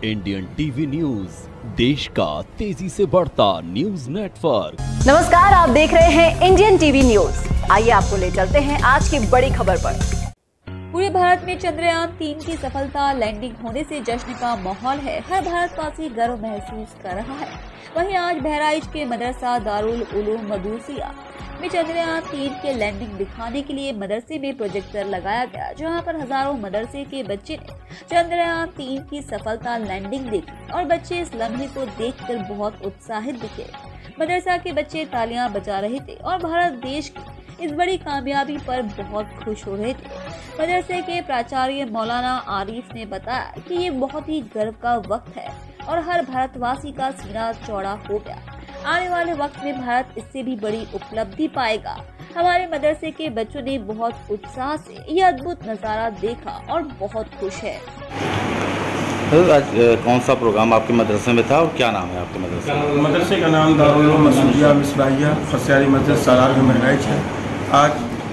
Indian TV news, देश का तेजी से बढ़ता न्यूज नेटवर्क। नमस्कार, आप देख रहे हैं इंडियन टीवी न्यूज। आइए आपको ले चलते हैं आज की बड़ी खबर पर। पूरे भारत में चंद्रयान 3 की सफलता लैंडिंग होने से जश्न का माहौल है। हर भारतवासी गर्व महसूस कर रहा है। वहीं आज बहराइच के मदरसा दारुल उलूम मदूसिया में चंद्रयान 3 के लैंडिंग दिखाने के लिए मदरसे में प्रोजेक्टर लगाया गया, जहां पर हजारों मदरसे के बच्चे ने चंद्रयान 3 की सफलता लैंडिंग देखी और बच्चे इस लम्हे को देखकर बहुत उत्साहित दिखे। मदरसा के बच्चे तालियां बजा रहे थे और भारत देश की इस बड़ी कामयाबी पर बहुत खुश हो रहे थे। मदरसे के प्राचार्य मौलाना आरिफ ने बताया कि ये बहुत ही गर्व का वक्त है और हर भारतवासी का सीना चौड़ा हो गया। आने वाले वक्त में भारत इससे भी बड़ी उपलब्धि पाएगा। हमारे मदरसे के बच्चों ने बहुत उत्साह से यह अद्भुत नज़ारा देखा और बहुत खुश है। आज कौन सा प्रोग्राम आपके मदरसे में था और क्या नाम है आपके मदरसे का? मदरसे का नाम दारुल उलूम मसूदिया मिसबाहिया फसियारी मस्जिद सालार में बहराइच है। आज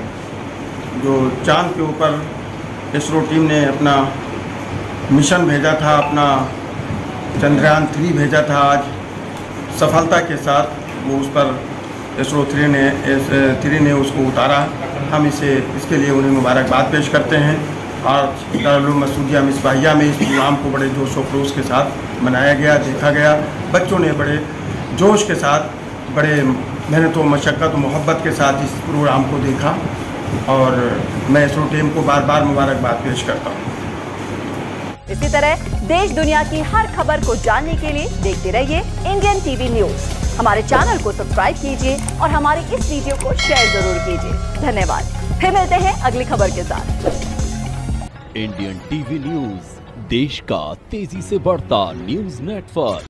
जो चांद के ऊपर इसरो टीम ने अपना मिशन भेजा था, अपना चंद्रयान 3 भेजा था, आज सफलता के साथ वो उस पर इसरो 3 ने उसको उतारा। हम इसके लिए उन्हें मुबारकबाद पेश करते हैं। और दारुल उलूम मसूदिया मिसबाहिया में इस प्रोग्राम को बड़े जोश व खरोश के साथ मनाया गया, देखा गया। बच्चों ने बड़े जोश के साथ, बड़े मेहनत व मशक्क़त व मोहब्बत के साथ इस प्रोग्राम को देखा और मैं इसरो टीम को बार बार मुबारकबाद पेश करता हूँ। इसी तरह देश दुनिया की हर खबर को जानने के लिए देखते रहिए इंडियन टीवी न्यूज। हमारे चैनल को सब्सक्राइब कीजिए और हमारी इस वीडियो को शेयर जरूर कीजिए। धन्यवाद। फिर मिलते हैं अगली खबर के साथ। इंडियन टीवी न्यूज, देश का तेजी से बढ़ता न्यूज नेटवर्क।